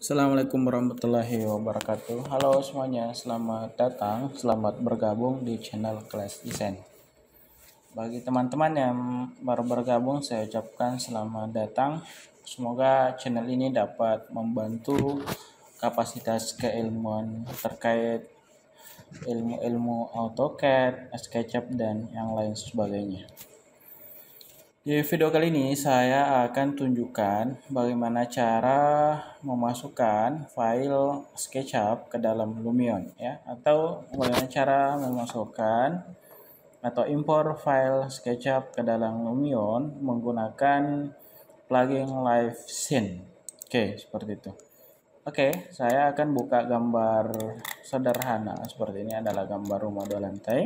Assalamualaikum warahmatullahi wabarakatuh. Halo semuanya, selamat datang, selamat bergabung di channel Kelas Desain. Bagi teman-teman yang baru bergabung, saya ucapkan selamat datang. Semoga channel ini dapat membantu kapasitas keilmuan terkait ilmu-ilmu AutoCAD, SketchUp, dan yang lain sebagainya. Di video kali ini saya akan tunjukkan bagaimana cara memasukkan file SketchUp ke dalam Lumion ya, atau bagaimana cara memasukkan atau impor file SketchUp ke dalam Lumion menggunakan plugin Live Scene. Oke, seperti itu. Oke, saya akan buka gambar sederhana seperti ini, adalah gambar rumah 2 lantai.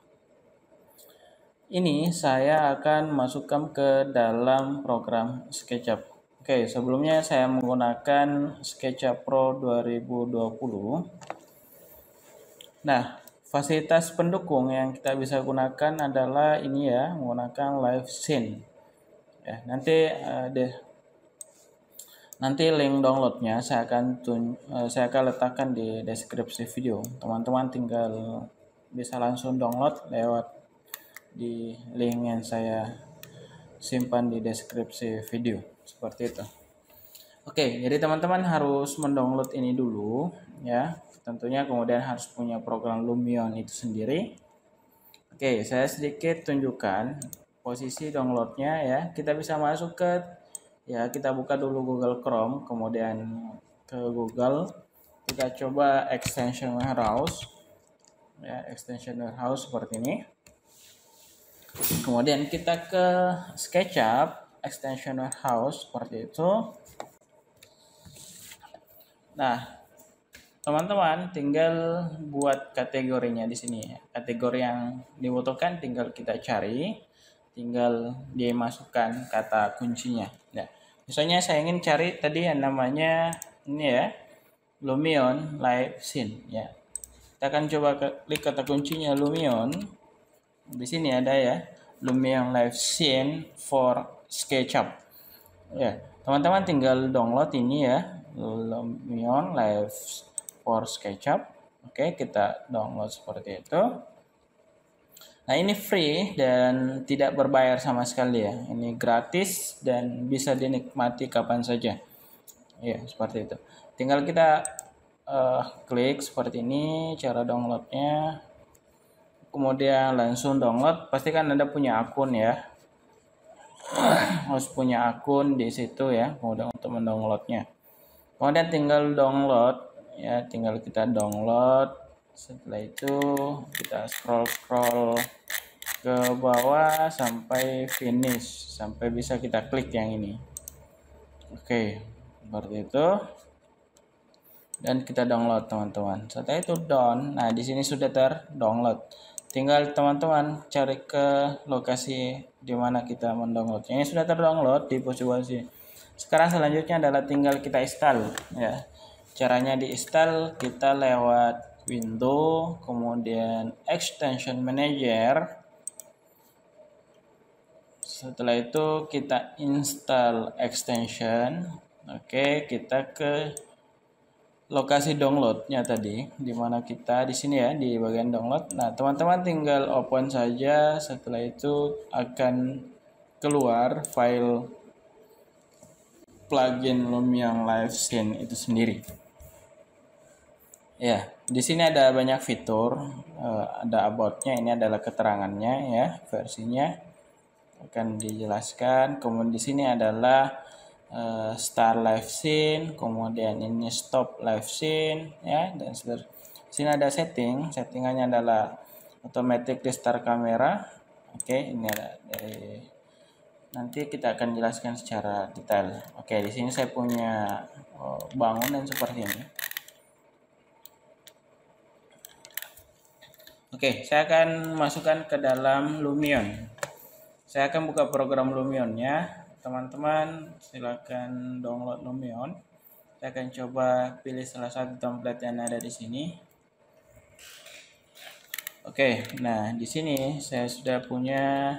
Ini saya akan masukkan ke dalam program SketchUp. Oke, sebelumnya saya menggunakan SketchUp Pro 2020. Nah, fasilitas pendukung yang kita bisa gunakan adalah ini ya, menggunakan Live Scene. Ya, nanti link downloadnya saya akan letakkan di deskripsi video. Teman-teman tinggal bisa langsung download lewat di link yang saya simpan di deskripsi video seperti itu. Oke, jadi teman-teman harus mendownload ini dulu ya. Tentunya kemudian harus punya program Lumion itu sendiri. Oke, saya sedikit tunjukkan posisi downloadnya ya. Kita bisa masuk ke kita buka dulu Google Chrome, kemudian ke Google, kita coba extension warehouse ya, extension warehouse seperti ini. Kemudian kita ke SketchUp extension warehouse seperti itu. Nah, teman-teman tinggal buat kategorinya di sini. Kategori yang dibutuhkan tinggal kita cari, tinggal dimasukkan kata kuncinya. Nah, misalnya saya ingin cari tadi yang namanya ini ya, Lumion Live Scene ya. Kita akan coba klik kata kuncinya Lumion. Di sini ada ya, Lumion Live Scene for SketchUp. Ya, teman-teman tinggal download ini ya, Lumion Live for SketchUp. Oke, kita download seperti itu. Nah, ini free dan tidak berbayar sama sekali ya. Ini gratis dan bisa dinikmati kapan saja. Ya, seperti itu. Tinggal kita klik seperti ini cara downloadnya. Kemudian langsung download, pastikan Anda punya akun ya, harus punya akun di situ ya, kemudian untuk mendownloadnya. Kemudian tinggal download ya, tinggal kita download. Setelah itu kita scroll ke bawah sampai finish, sampai bisa kita klik yang ini. Oke, seperti itu. Dan kita download teman-teman. Setelah itu nah di sini sudah terdownload. Tinggal teman-teman cari ke lokasi di mana kita mendownload. Ini sudah terdownload di posisi. Sekarang selanjutnya adalah tinggal kita install ya. Caranya diinstal kita lewat window, kemudian extension manager. Setelah itu kita install extension. Oke, kita ke lokasi downloadnya tadi, di mana kita di sini ya, di bagian download. Nah, teman-teman tinggal open saja. Setelah itu akan keluar file plugin Lumion Live Scene itu sendiri. Ya, di sini ada banyak fitur, ada about-nya, ini adalah keterangannya ya, versinya akan dijelaskan. Kemudian di sini adalah start live scene, kemudian ini stop live scene ya, dan seterusnya. Sini ada settingannya adalah automatic restart kamera. Oke, ini ada dari, nanti kita akan jelaskan secara detail. Oke, di sini saya punya bangunan seperti ini. Oke, saya akan masukkan ke dalam Lumion. Saya akan buka program Lumionnya. Teman-teman silakan download Lumion. Saya akan coba pilih salah satu template yang ada di sini. Oke, nah di sini saya sudah punya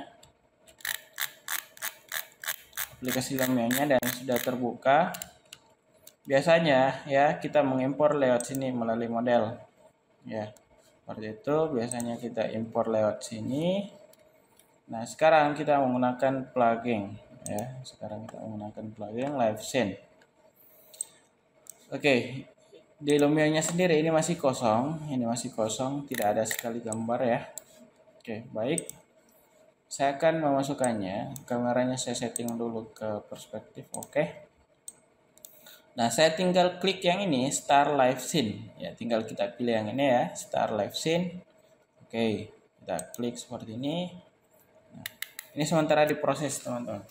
aplikasi Lumionnya dan sudah terbuka. biasanya ya kita mengimpor lewat sini melalui model. Ya, seperti itu biasanya kita impor lewat sini. Nah, sekarang kita menggunakan plugin ya. Sekarang kita menggunakan plugin Live Scene. Oke, di Lumia-nya sendiri ini masih kosong, tidak ada sekali gambar ya. Oke, baik. Saya akan memasukkannya. Kameranya saya setting dulu ke perspektif. Oke. Nah, saya tinggal klik yang ini, Start Live Scene. Ya, tinggal kita pilih yang ini ya, Start Live Scene. Oke, kita klik seperti ini. Nah, ini sementara diproses, teman-teman.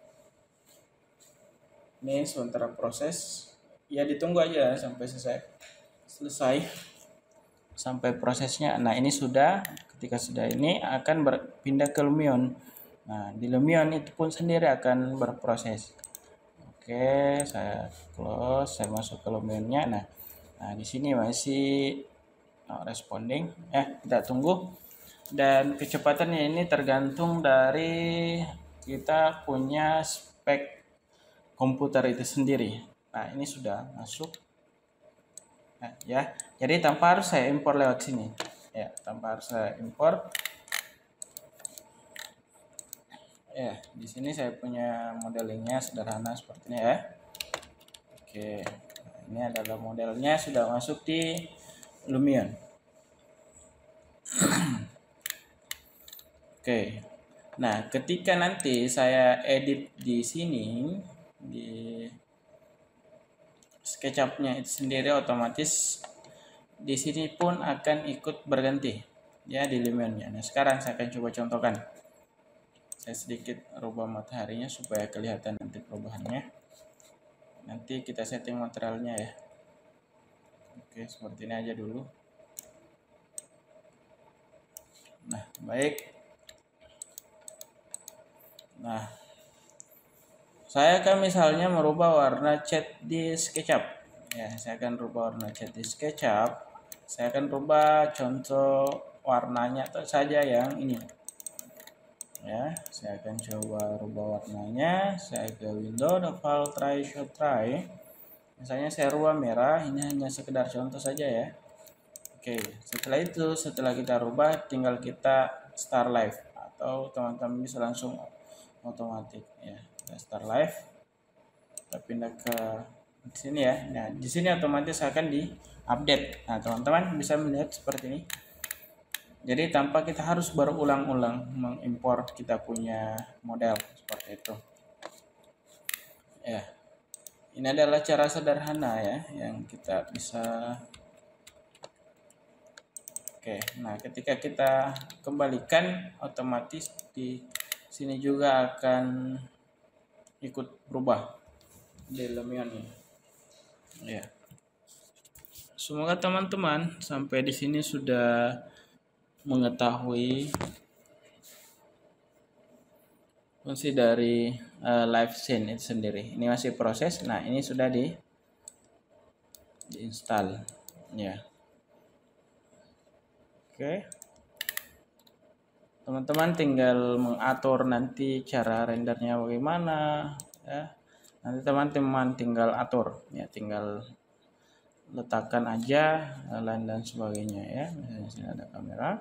Ini sementara proses. Ya, ditunggu aja sampai selesai sampai prosesnya. Nah, ini sudah, ketika sudah ini akan berpindah ke Lumion. Nah, di Lumion itu pun sendiri akan berproses. Oke, saya close, saya masuk ke Lumionnya. Nah, di sini masih responding. Kita tunggu. Dan kecepatannya ini tergantung dari kita punya spek komputer itu sendiri. Nah, ini sudah masuk. Nah, ya. Jadi tanpa harus saya impor lewat sini. Ya, tanpa harus saya impor. Ya, di sini saya punya modelingnya sederhana seperti ini ya. Oke. Nah, ini adalah modelnya sudah masuk di Lumion. Oke. Nah, ketika nanti saya edit di sini di SketchUp-nya itu sendiri, otomatis di sini pun akan ikut berganti ya di Lumion-nya. Nah, sekarang saya akan coba contohkan. Saya sedikit rubah mataharinya supaya kelihatan nanti perubahannya. Nanti kita setting materialnya ya. Oke, seperti ini aja dulu. Nah, baik. Nah, saya akan misalnya merubah warna cat di SketchUp. Ya, saya akan rubah warna cat di SketchUp. Saya akan rubah contoh warnanya saja yang ini. Ya, saya akan coba rubah warnanya. Saya ke window, file, try, show, try. Misalnya saya rubah merah, ini hanya sekedar contoh saja ya. Oke, setelah kita rubah, tinggal kita start live atau teman-teman bisa langsung otomatis ya. Kita start live. Kita pindah ke sini ya. Nah, di sini otomatis akan di-update. Nah, teman-teman bisa melihat seperti ini. Jadi tanpa kita harus berulang-ulang mengimpor kita punya model seperti itu. Ya. Ini adalah cara sederhana ya yang kita bisa. Oke, nah ketika kita kembalikan otomatis di sini juga akan ikut berubah di Lumion ini. Ya. Semoga teman-teman sampai di sini sudah mengetahui fungsi dari Live Scene itu sendiri. Ini masih proses. Nah, ini sudah diinstal ya. Oke. Teman-teman tinggal mengatur nanti cara rendernya bagaimana ya. Nanti teman-teman tinggal atur ya, tinggal letakkan aja lain dan sebagainya ya. Misalnya sini ada kamera.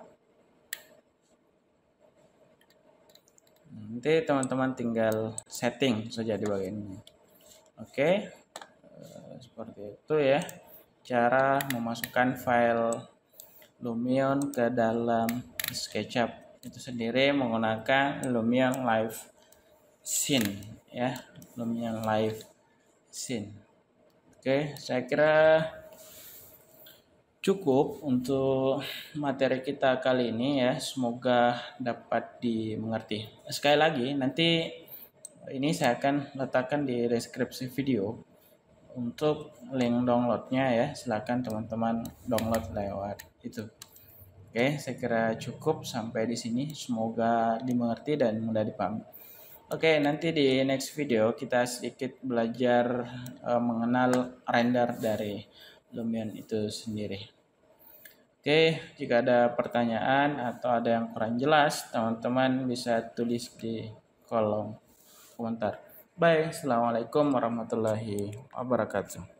Nanti teman-teman tinggal setting saja di bagian ini. Oke. Seperti itu ya. Cara memasukkan file Lumion ke dalam SketchUp itu sendiri menggunakan Lumion Live Scene ya, Lumion Live Scene. Oke, saya kira cukup untuk materi kita kali ini ya, semoga dapat dimengerti. Sekali lagi nanti ini saya akan letakkan di deskripsi video untuk link downloadnya ya, silakan teman-teman download lewat itu. Oke, saya kira cukup sampai di sini, semoga dimengerti dan mudah dipahami. Oke, nanti di next video kita sedikit belajar mengenal render dari Lumion itu sendiri. Oke, jika ada pertanyaan atau ada yang kurang jelas, teman-teman bisa tulis di kolom komentar. Bye, assalamualaikum warahmatullahi wabarakatuh.